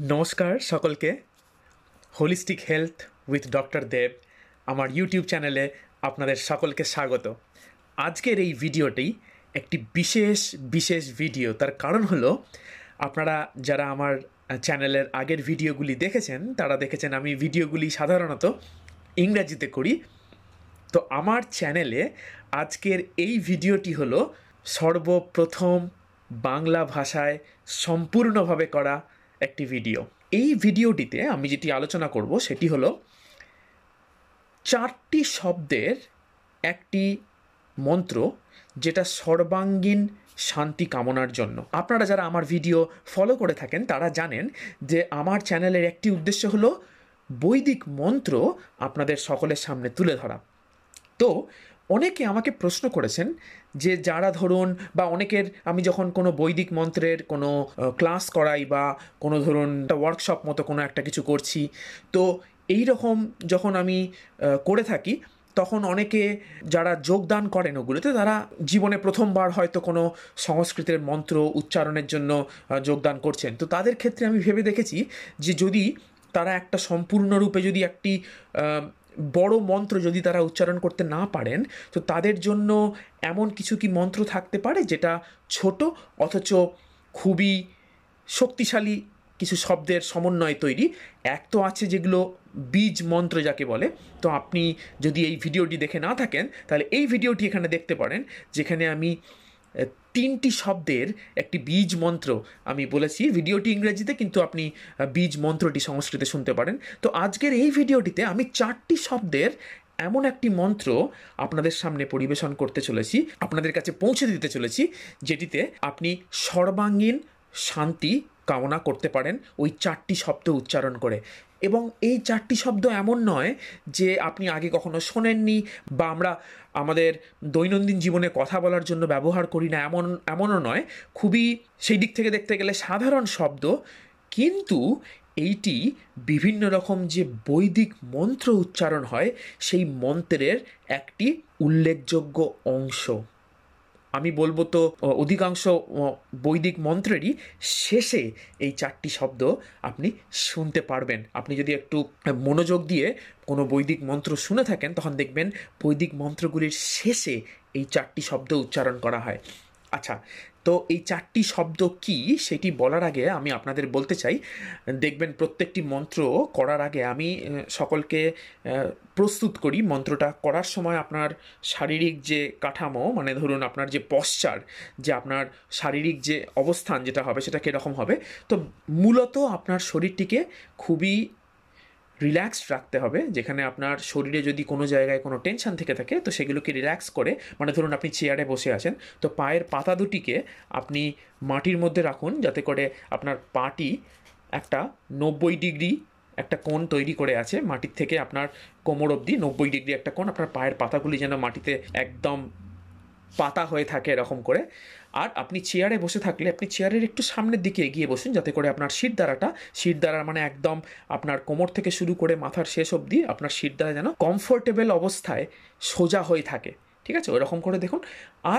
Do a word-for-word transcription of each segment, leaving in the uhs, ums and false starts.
নমস্কার সকলকে। Holistic health with doctor Dev আমার ইউটিউব চ্যানেলে আপনাদের সকলকে স্বাগত। আজকের এই ভিডিওটি একটি বিশেষ বিশেষ ভিডিও। তার কারণ হলো, আপনারা যারা আমার চ্যানেলের আগের ভিডিওগুলি দেখেছেন তারা দেখেছেন আমি ভিডিওগুলি সাধারণত ইংরাজিতে করি। তো আমার চ্যানেলে আজকের এই ভিডিওটি হলো সর্বপ্রথম বাংলা ভাষায় সম্পূর্ণভাবে করা একটি ভিডিও। এই ভিডিওটিতে আমি যেটি আলোচনা করব সেটি হলো চারটি শব্দের একটি মন্ত্র, যেটা সর্বাঙ্গীন শান্তি কামনার জন্য। আপনারা যারা আমার ভিডিও ফলো করে থাকেন তারা জানেন যে আমার চ্যানেলের একটি উদ্দেশ্য হলো বৈদিক মন্ত্র আপনাদের সকলের সামনে তুলে ধরা। তো অনেকে আমাকে প্রশ্ন করেছেন যে যারা ধরুন, বা অনেকের আমি যখন কোনো বৈদিক মন্ত্রের কোনো ক্লাস করাই বা কোনো ধরুন একটা ওয়ার্কশপ মতো কোনো একটা কিছু করছি, তো এই রকম যখন আমি করে থাকি তখন অনেকে যারা যোগদান করেন ওগুলোতে, তারা জীবনে প্রথমবার হয়তো কোনো সংস্কৃতের মন্ত্র উচ্চারণের জন্য যোগদান করছেন। তো তাদের ক্ষেত্রে আমি ভেবে দেখেছি যে যদি তারা একটা সম্পূর্ণরূপে যদি একটি বড় মন্ত্র যদি তারা উচ্চারণ করতে না পারেন, তো তাদের জন্য এমন কিছু কি মন্ত্র থাকতে পারে যেটা ছোট অথচ খুবই শক্তিশালী কিছু শব্দের সমন্বয়ে তৈরি। এক তো আছে যেগুলো বীজ মন্ত্র যাকে বলে। তো আপনি যদি এই ভিডিওটি দেখে না থাকেন তাহলে এই ভিডিওটি এখানে দেখতে পারেন, যেখানে আমি তিনটি শব্দের একটি বীজ মন্ত্র আমি বলেছি। ভিডিওটি ইংরেজিতে, কিন্তু আপনি বীজ মন্ত্রটি সংস্কৃতে শুনতে পারেন। তো আজকের এই ভিডিওটিতে আমি চারটি শব্দের এমন একটি মন্ত্র আপনাদের সামনে পরিবেশন করতে চলেছি, আপনাদের কাছে পৌঁছে দিতে চলেছি, যেটিতে আপনি সর্বাঙ্গীন শান্তি কামনা করতে পারেন ওই চারটি শব্দ উচ্চারণ করে। এবং এই চারটি শব্দ এমন নয় যে আপনি আগে কখনো শোনেননি বা আমরা আমাদের দৈনন্দিন জীবনে কথা বলার জন্য ব্যবহার করি না, এমন এমনও নয়। খুবই সেই দিক থেকে দেখতে গেলে সাধারণ শব্দ, কিন্তু এইটি বিভিন্ন রকম যে বৈদিক মন্ত্র উচ্চারণ হয় সেই মন্ত্রের একটি উল্লেখযোগ্য অংশ। আমি বলবো তো অধিকাংশ বৈদিক মন্ত্রেরই শেষে এই চারটি শব্দ আপনি শুনতে পারবেন। আপনি যদি একটু মনোযোগ দিয়ে কোনো বৈদিক মন্ত্র শুনে থাকেন তখন দেখবেন বৈদিক মন্ত্রগুলির শেষে এই চারটি শব্দ উচ্চারণ করা হয়। আচ্ছা, তো এই চারটি শব্দ কি সেটি বলার আগে আমি আপনাদের বলতে চাই, দেখবেন প্রত্যেকটি মন্ত্র করার আগে আমি সকলকে প্রস্তুত করি। মন্ত্রটা করার সময় আপনার শারীরিক যে কাঠামো, মানে ধরুন আপনার যে পশ্চার, যে আপনার শারীরিক যে অবস্থান যেটা হবে সেটা কীরকম হবে। তো মূলত আপনার শরীরটিকে খুবই রিল্যাক্সড রাখতে হবে। যেখানে আপনার শরীরে যদি কোনো জায়গায় কোনো টেনশন থেকে থাকে তো সেগুলোকে রিল্যাক্স করে, মানে ধরুন আপনি চেয়ারে বসে আছেন, তো পায়ের পাতা দুটিকে আপনি মাটির মধ্যে রাখুন, যাতে করে আপনার পাটি একটা নব্বই ডিগ্রি একটা কোণ তৈরি করে আছে। মাটির থেকে আপনার কোমর অবধি নব্বই ডিগ্রি একটা কোণ, আপনার পায়ের পাতাগুলি যেন মাটিতে একদম পাতা হয়ে থাকে এরকম করে। আর আপনি চেয়ারে বসে থাকলে আপনি চেয়ারের একটু সামনের দিকে এগিয়ে বসুন, যাতে করে আপনার শিরদাঁড়াটা, শিরদাঁড়া মানে একদম আপনার কোমর থেকে শুরু করে মাথার শেষ অবধি আপনার শিরদাঁড়া যেন কমফোর্টেবল অবস্থায় সোজা হয়ে থাকে। ঠিক আছে, ওরকম করে দেখুন। আর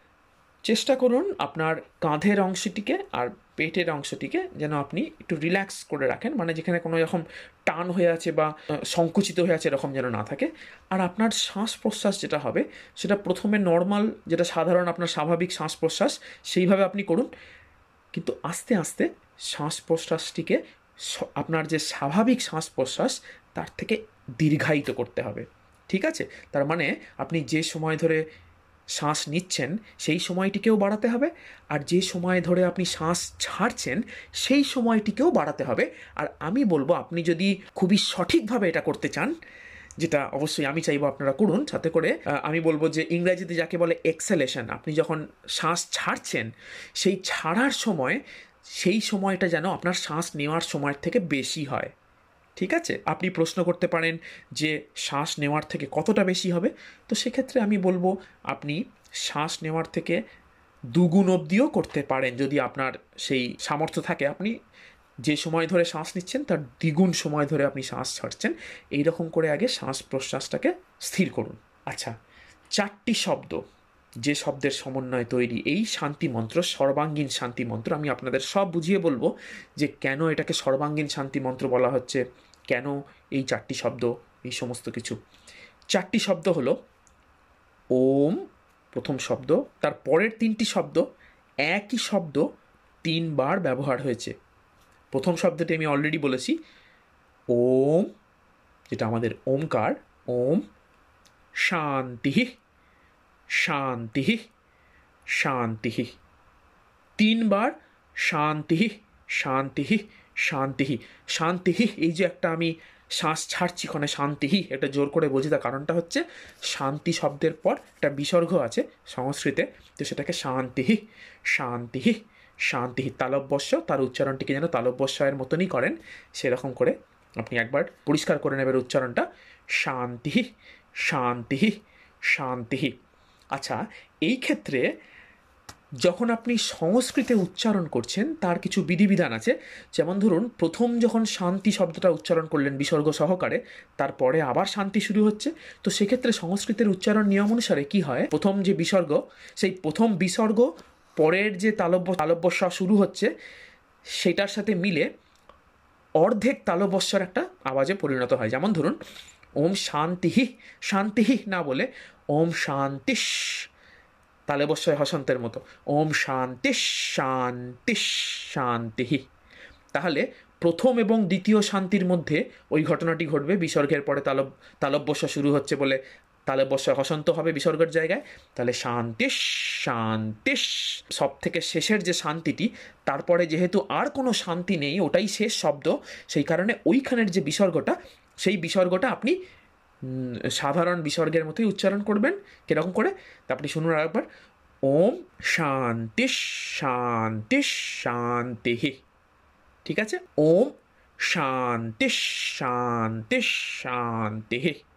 চেষ্টা করুন আপনার কাঁধের অংশটিকে আর পেটের অংশটিকে যেন আপনি একটু রিল্যাক্স করে রাখেন, মানে যেখানে কোনো রকম টান হয়ে আছে বা সংকুচিত হয়ে আছে এরকম যেন না থাকে। আর আপনার শ্বাস প্রশ্বাস যেটা হবে সেটা প্রথমে নর্মাল, যেটা সাধারণ আপনার স্বাভাবিক শ্বাস প্রশ্বাস, সেইভাবে আপনি করুন। কিন্তু আস্তে আস্তে শ্বাস প্রশ্বাসটিকে আপনার যে স্বাভাবিক শ্বাস প্রশ্বাস তার থেকে দীর্ঘায়িত করতে হবে। ঠিক আছে, তার মানে আপনি যে সময় ধরে শ্বাস নিচ্ছেন সেই সময়টিকেও বাড়াতে হবে, আর যে সময় ধরে আপনি শ্বাস ছাড়ছেন সেই সময়টিকেও বাড়াতে হবে। আর আমি বলবো আপনি যদি খুবই সঠিকভাবে এটা করতে চান, যেটা অবশ্যই আমি চাইবো আপনারা করুন, সাথে করে আমি বলবো যে ইংরেজিতে যাকে বলে এক্সেলেশন, আপনি যখন শ্বাস ছাড়ছেন সেই ছাড়ার সময় সেই সময়টা যেন আপনার শ্বাস নেওয়ার সময়ের থেকে বেশি হয়। ঠিক আছে, আপনি প্রশ্ন করতে পারেন যে শ্বাস নেওয়ার থেকে কতটা বেশি হবে। তো সেক্ষেত্রে আমি বলবো আপনি শ্বাস নেওয়ার থেকে দুগুণ অবধিও করতে পারেন, যদি আপনার সেই সামর্থ্য থাকে। আপনি যে সময় ধরে শ্বাস নিচ্ছেন তার দ্বিগুণ সময় ধরে আপনি শ্বাস ছাড়ছেন, এইরকম করে আগে শ্বাস প্রশ্বাসটাকে স্থির করুন। আচ্ছা, চারটি শব্দ যে শব্দের সমন্বয়ে তৈরি এই শান্তি মন্ত্র, সর্বাঙ্গীন শান্তি মন্ত্র, আমি আপনাদের সব বুঝিয়ে বলবো যে কেন এটাকে সর্বাঙ্গীন শান্তি মন্ত্র বলা হচ্ছে, কেন এই চারটি শব্দ, এই সমস্ত কিছু। চারটি শব্দ হলো ওম প্রথম শব্দ, তার পরের তিনটি শব্দ একই শব্দ তিনবার ব্যবহার হয়েছে। প্রথম শব্দটি আমি অলরেডি বলেছি ওম, যেটা আমাদের ওমকার, ওম শান্তি শান্তি শান্তি, তিনবার শান্তি শান্তি শান্তি শান্তি। এই যে একটা আমি শ্বাস ছাড়ছি ওখানে শান্তি, এটা জোর করে বলছি, তার কারণটা হচ্ছে শান্তি শব্দের পর একটা বিসর্গ আছে সংস্কৃতে, তো সেটাকে শান্তি শান্তি শান্তি, তালব্যস্য, তার উচ্চারণটিকে যেন তালব্যস্যের মতনই করেন, সেরকম করে আপনি একবার পরিষ্কার করে নেবেন উচ্চারণটা, শান্তি শান্তি শান্তি। আচ্ছা, এই ক্ষেত্রে যখন আপনি সংস্কৃতে উচ্চারণ করছেন তার কিছু বিধিবিধান আছে। যেমন ধরুন, প্রথম যখন শান্তি শব্দটা উচ্চারণ করলেন বিসর্গ সহকারে, তারপরে আবার শান্তি শুরু হচ্ছে, তো সেক্ষেত্রে সংস্কৃতের উচ্চারণ নিয়ম অনুসারে কি হয়, প্রথম যে বিসর্গ, সেই প্রথম বিসর্গ পরের যে তালব্য তালব্যস্ব শুরু হচ্ছে সেটার সাথে মিলে অর্ধেক তালব্যস্বর একটা আওয়াজে পরিণত হয়। যেমন ধরুন, ওম শান্তিহি, শান্তিহি না বলে ওম শান্তিশ, তালব্যস্বয় হসন্তের মতো, ওম শান্তিশ শান্তিশ শান্তিহি। তাহলে প্রথম এবং দ্বিতীয় শান্তির মধ্যে ওই ঘটনাটি ঘটবে, বিসর্গের পরে তালব তালব্যস্ব শুরু হচ্ছে বলে তালব্যস্বয় হসন্ত হবে বিসর্গের জায়গায়, তাহলে শান্তিশ শান্তিশ। সব থেকে শেষের যে শান্তিটি, তারপরে যেহেতু আর কোনো শান্তি নেই, ওটাই শেষ শব্দ, সেই কারণে ওইখানের যে বিসর্গটা, সেই বিসর্গটা আপনি সাধারণ বিসর্গের মতোই উচ্চারণ করবেন। কীরকম করে, তা আপনি শুনুন আরেকবার, ওম শান্তি শান্তি শান্তি। ঠিক আছে, ওম শান্তি শান্তি শান্তি।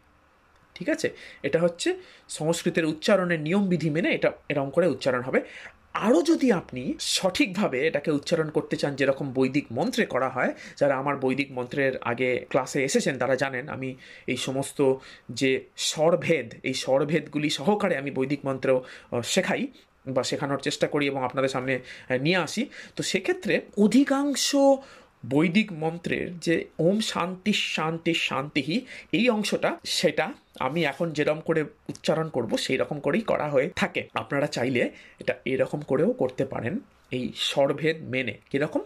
ঠিক আছে, এটা হচ্ছে সংস্কৃতের উচ্চারণের নিয়মবিধি মেনে এটা এরকম করে উচ্চারণ হবে। আরও যদি আপনি সঠিকভাবে এটাকে উচ্চারণ করতে চান, যেরকম বৈদিক মন্ত্রে করা হয়, যারা আমার বৈদিক মন্ত্রের আগে ক্লাসে এসেছেন তারা জানেন আমি এই সমস্ত যে স্বরভেদ, এই স্বরভেদগুলি সহকারে আমি বৈদিক মন্ত্র শেখাই বা শেখানোর চেষ্টা করি এবং আপনাদের সামনে নিয়ে আসি। তো সেক্ষেত্রে অধিকাংশ বৈদিক মন্ত্রের যে ওম শান্তি শান্তি শান্তিহি এই অংশটা, সেটা আমি এখন যেরকম করে উচ্চারণ করব সেই রকম করেই করা হয়ে থাকে। আপনারা চাইলে এটা এরকম করেও করতে পারেন, এই স্বরভেদ মেনে। কীরকম,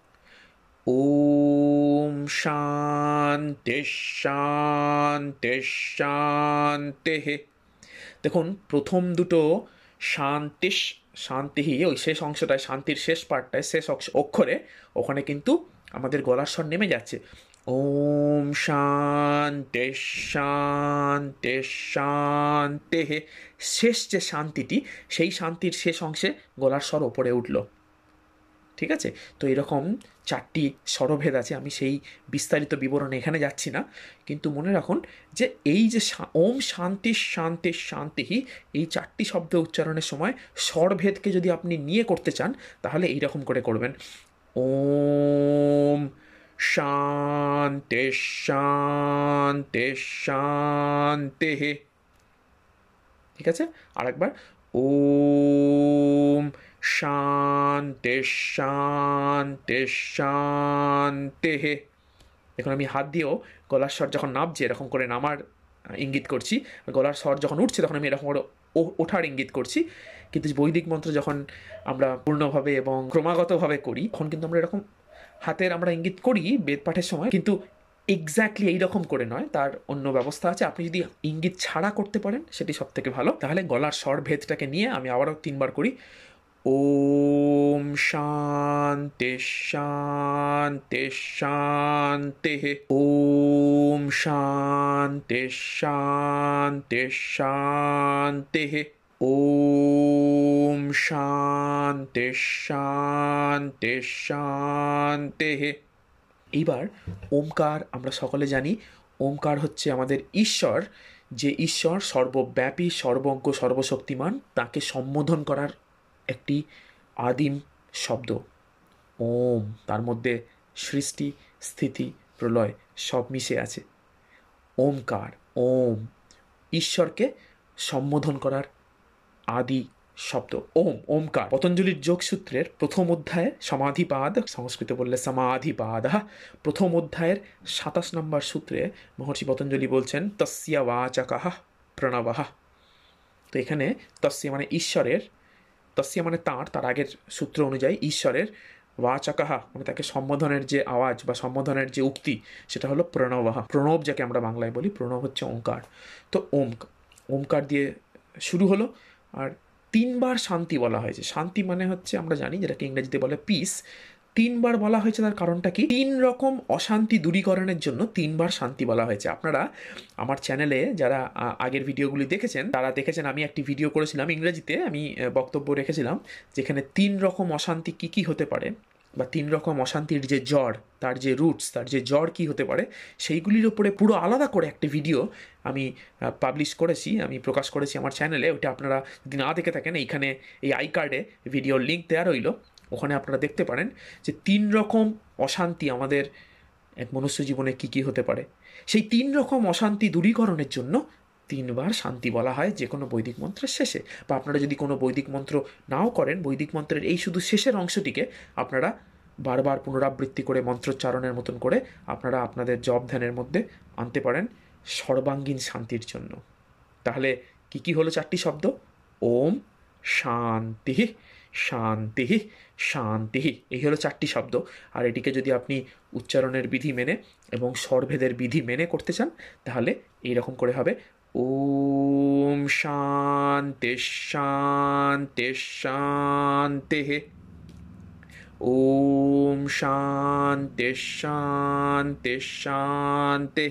ওম শান্তি শান্তি শান্তি। দেখুন, প্রথম দুটো শান্তি শান্তিহি, ওই শেষ অংশটায়, শান্তির শেষ পার্টটায়, শেষ অক্ষরে, ওখানে কিন্তু আমাদের গলার স্বর নেমে যাচ্ছে। ওম শান্তি শান্তি শান্তি, শেষ যে শান্তিটি, সেই শান্তির শেষ অংশে গলার স্বর ওপরে উঠল। ঠিক আছে, তো এরকম চারটি স্বরভেদ আছে, আমি সেই বিস্তারিত বিবরণে এখানে যাচ্ছি না, কিন্তু মনে রাখুন যে এই যে ওম শান্তি শান্তি শান্তিহি, এই চারটি শব্দ উচ্চারণের সময় স্বরভেদকে যদি আপনি নিয়ে করতে চান, তাহলে এইরকম করে করবেন, ওম শান্তি শান্তি শান্তি। ঠিক আছে, আরেকবার, ওম শান্তি শান্তি শান্তি। দেখুন, আমি হাত দিয়েও গলার স্বর যখন নামছে এরকম করে নামার ইঙ্গিত করছি, গলার স্বর যখন উঠছে তখন আমি এরকম করে ওঠার ইঙ্গিত করছি। কিন্তু বৈদিক মন্ত্র যখন আমরা পূর্ণভাবে এবং ক্রমাগতভাবে করি, তখন কিন্তু আমরা এরকম হাতের আমরা ইঙ্গিত করি বেদ পাঠের সময়, কিন্তু এক্স্যাক্টলি এইরকম করে নয়, তার অন্য ব্যবস্থা আছে। আপনি যদি ইঙ্গিত ছাড়া করতে পারেন সেটি সব থেকে ভালো। তাহলে গলার স্বর ভেদটাকে নিয়ে আমি আবারও তিনবার করি, ওম শান্তি শান্তি শান্তি, ওম শান্তি শান্তি শান্তি, ওম শান্তি শান্তি শান্তি। এইবার ওমকার আমরা সকলে জানি, ওমকার হচ্ছে আমাদের ঈশ্বর, যে ঈশ্বর সর্বব্যাপী, সর্বজ্ঞ, সর্বশক্তিমান, তাকে সম্বোধন করার একটি আদিম শব্দ ওম। তার মধ্যে সৃষ্টি, স্থিতি, প্রলয় সব মিশে আছে। ওমকার, ওম, ঈশ্বরকে সম্বোধন করার আদি শব্দ ওম, ওমকার। পতঞ্জলির যোগসূত্রের প্রথম অধ্যায়ে সমাধিপাদ, সংস্কৃতে বললে সমাধিপাদ, প্রথম অধ্যায়ের সাতাশ নম্বর সূত্রে মহর্ষি পতঞ্জলি বলছেন তস্য বাচকঃ প্রণবঃ। তো এখানে তস্য মানে ঈশ্বরের, তস্য মানে তাঁর, তার আগের সূত্র অনুযায়ী ঈশ্বরের, বাচকঃ মানে তাকে সম্বোধনের যে আওয়াজ বা সম্বোধনের যে উক্তি সেটা হলো প্রণবঃ। প্রণব যাকে আমরা বাংলায় বলি, প্রণব হচ্ছে ওঙ্কার। তো ওম, ওমকার দিয়ে শুরু হলো। আর তিনবার শান্তি বলা হয়েছে। শান্তি মানে হচ্ছে আমরা জানি যেটাকে ইংরেজিতে বলে পিস। তিনবার বলা হয়েছে, তার কারণটা কি? তিন রকম অশান্তি দূরীকরণের জন্য তিনবার শান্তি বলা হয়েছে। আপনারা আমার চ্যানেলে যারা আগের ভিডিওগুলি দেখেছেন তারা দেখেছেন আমি একটি ভিডিও করেছিলাম ইংরেজিতে, আমি বক্তব্য রেখেছিলাম যেখানে তিন রকম অশান্তি কি কি হতে পারে, বা তিন রকম অশান্তির যে জ্বর, তার যে রুটস, তার যে জ্বর কী হতে পারে, সেইগুলির ওপরে পুরো আলাদা করে একটি ভিডিও আমি পাবলিশ করেছি, আমি প্রকাশ করেছি আমার চ্যানেলে। ওটা আপনারা যদি না দেখে থাকেন, এইখানে এই আই কার্ডে ভিডিওর লিঙ্ক দেওয়া রইল, ওখানে আপনারা দেখতে পারেন যে তিন রকম অশান্তি আমাদের এক মনুষ্য জীবনে কী কী হতে পারে। সেই তিন রকম অশান্তি দূরীকরণের জন্য তিনবার শান্তি বলা হয় যে কোনো বৈদিক মন্ত্রের শেষে। বা আপনারা যদি কোনো বৈদিক মন্ত্র নাও করেন, বৈদিক মন্ত্রের এই শুধু শেষের অংশটিকে আপনারা বারবার পুনরাবৃত্তি করে মন্ত্রোচ্চারণের মতন করে আপনারা আপনাদের জপ ধ্যানের মধ্যে আনতে পারেন সর্বাঙ্গীন শান্তির জন্য। তাহলে কি কি হলো চারটি শব্দ? ওম, শান্তি, শান্তি, শান্তি, এই হলো চারটি শব্দ। আর এটিকে যদি আপনি উচ্চারণের বিধি মেনে এবং স্বরভেদের বিধি মেনে করতে চান তাহলে এইরকম করে হবে ওম শান্তি শান্তি শান্তি, ওম শান্তি শান্তি শান্তি,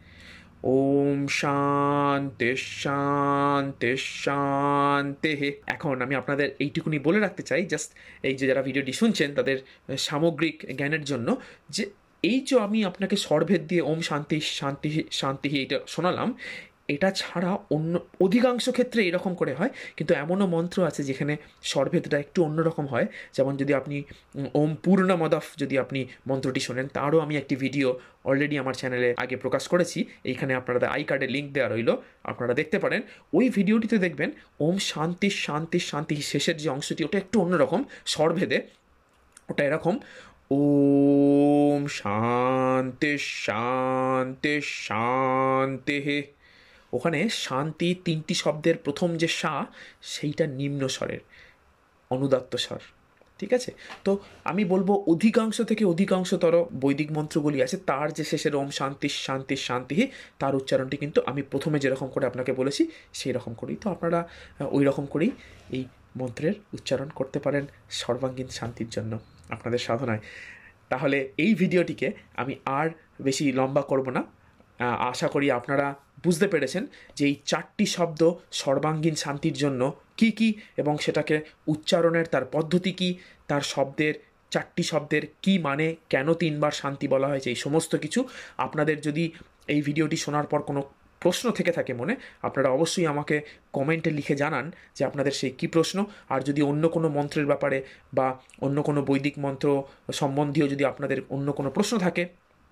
ওম শান্তি শান্তি শান্তি। এখন আমি আপনাদের এইটুকুনি বলে রাখতে চাই, জাস্ট এই যে যারা ভিডিওটি শুনছেন তাদের সামগ্রিক জ্ঞানের জন্য, যে এই যে আমি আপনাকে স্বরভেদ দিয়ে ওম শান্তি শান্তি শান্তি এইটা শোনালাম, এটা ছাড়া অন্য অধিকাংশ ক্ষেত্রে এরকম করে হয়, কিন্তু এমনও মন্ত্র আছে যেখানে স্বরভেদটা একটু অন্যরকম হয়। যেমন যদি আপনি ওম পূর্ণমদফ যদি আপনি মন্ত্রটি শোনেন, তারও আমি একটি ভিডিও অলরেডি আমার চ্যানেলে আগে প্রকাশ করেছি, এইখানে আপনারা আই কার্ডে লিঙ্ক দেওয়া রইল, আপনারা দেখতে পারেন। ওই ভিডিওটিতে দেখবেন ওম শান্তি শান্তি শান্তি শেষের যে অংশটি ওটা একটু অন্যরকম স্বরভেদে, ওটা এরকম ওম শান্তি শান্তি শান্তি। ওখানে শান্তি তিনটি শব্দের প্রথম যে সা, সেইটা নিম্ন স্বরের অনুদাত্ত স্বর, ঠিক আছে? তো আমি বলবো অধিকাংশ থেকে অধিকাংশতর বৈদিক মন্ত্রগুলি আছে, তার যে শেষের ওম শান্তি শান্তি শান্তি, তার উচ্চারণটি কিন্তু আমি প্রথমে যেরকম করে আপনাকে বলেছি সেই রকম করেই। তো আপনারা ওই রকম করেই এই মন্ত্রের উচ্চারণ করতে পারেন সর্বাঙ্গীন শান্তির জন্য আপনাদের সাধনায়। তাহলে এই ভিডিওটিকে আমি আর বেশি লম্বা করব না। আশা করি আপনারা বুঝতে পেরেছেন যে এই চারটি শব্দ সর্বাঙ্গীন শান্তির জন্য কি কি, এবং সেটাকে উচ্চারণের তার পদ্ধতি কি, তার শব্দের চারটি শব্দের কি মানে, কেন তিনবার শান্তি বলা হয়েছে, এই সমস্ত কিছু। আপনাদের যদি এই ভিডিওটি শোনার পর কোনো প্রশ্ন থেকে থাকে মনে, আপনারা অবশ্যই আমাকে কমেন্টে লিখে জানান যে আপনাদের সেই কী প্রশ্ন। আর যদি অন্য কোনো মন্ত্রের ব্যাপারে বা অন্য কোনো বৈদিক মন্ত্র সম্বন্ধীয় যদি আপনাদের অন্য কোনো প্রশ্ন থাকে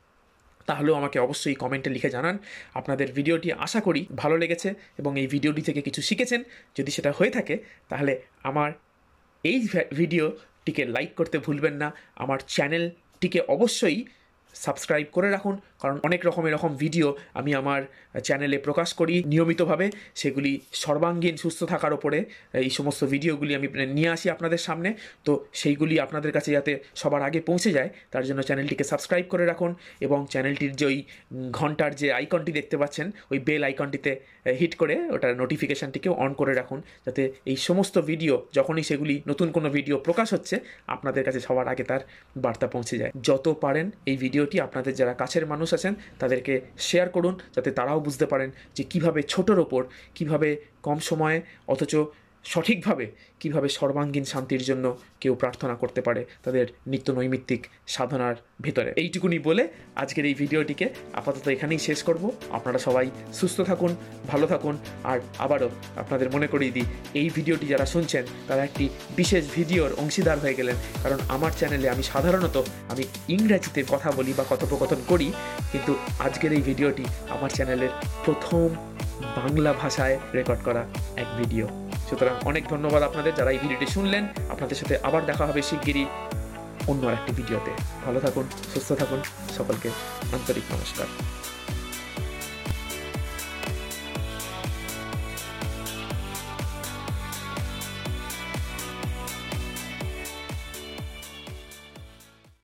তাহলেও আমাকে অবশ্যই কমেন্টে লিখে জানান। আপনাদের ভিডিওটি আশা করি ভালো লেগেছে এবং এই ভিডিওটি থেকে কিছু শিখেছেন। যদি সেটা হয়ে থাকে তাহলে আমার এই ভিডিওটিকে লাইক করতে ভুলবেন না। আমার চ্যানেলটিকে অবশ্যই সাবস্ক্রাইব করে রাখুন, কারণ অনেক রকম এরকম ভিডিও আমি আমার চ্যানেলে প্রকাশ করি নিয়মিতভাবে। সেগুলি সর্বাঙ্গীন সুস্থ থাকার ওপরে এই সমস্ত ভিডিওগুলি আমি নিয়ে আসি আপনাদের সামনে। তো সেইগুলি আপনাদের কাছে যাতে সবার আগে পৌঁছে যায় তার জন্য চ্যানেলটিকে সাবস্ক্রাইব করে রাখুন, এবং চ্যানেলটির যে ওই ঘন্টার যে আইকনটি দেখতে পাচ্ছেন ওই বেল আইকনটিতে হিট করে ওটার নোটিফিকেশানটিকেও অন করে রাখুন, যাতে এই সমস্ত ভিডিও যখনই সেগুলি নতুন কোনো ভিডিও প্রকাশ হচ্ছে আপনাদের কাছে সবার আগে তার বার্তা পৌঁছে যায়। যত পারেন এই ভিডিওটি আপনাদের যারা কাছের মানুষ আছেন তাদেরকে শেয়ার করুন, যাতে তারাও বুঝতে পারেন যে কিভাবে ছোটোর ওপর কিভাবে কম সময়ে অথচ সঠিকভাবে কিভাবে সর্বাঙ্গীন শান্তির জন্য কেউ প্রার্থনা করতে পারে তাদের নিত্য নৈমিত্তিক সাধনার ভেতরে। এইটুকুনি বলে আজকের এই ভিডিওটিকে আপাতত এখানেই শেষ করব। আপনারা সবাই সুস্থ থাকুন, ভালো থাকুন। আর আবারও আপনাদের মনে করিয়ে দিই, এই ভিডিওটি যারা শুনছেন তারা একটি বিশেষ ভিডিওর অংশীদার হয়ে গেলেন, কারণ আমার চ্যানেলে আমি সাধারণত আমি ইংরেজিতে কথা বলি বা কথোপকথন করি, কিন্তু আজকের এই ভিডিওটি আমার চ্যানেলের প্রথম বাংলা ভাষায় রেকর্ড করা এক ভিডিও। সুতরাং অনেক ধন্যবাদ আপনাদের যারা এই ভিডিওটি শুনলেন। আপনাদের সাথে আবার দেখা হবে শিগগিরই অন্য একটি ভিডিওতে। ভালো থাকুন, সুস্থ থাকুন, সকলকে আন্তরিক নমস্কার।